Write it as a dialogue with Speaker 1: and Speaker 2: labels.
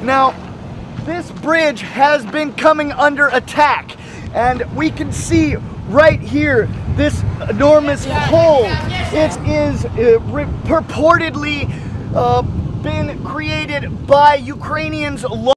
Speaker 1: Now, this bridge has been coming under attack, and we can see right here this enormous hole. It is purportedly been created by Ukrainians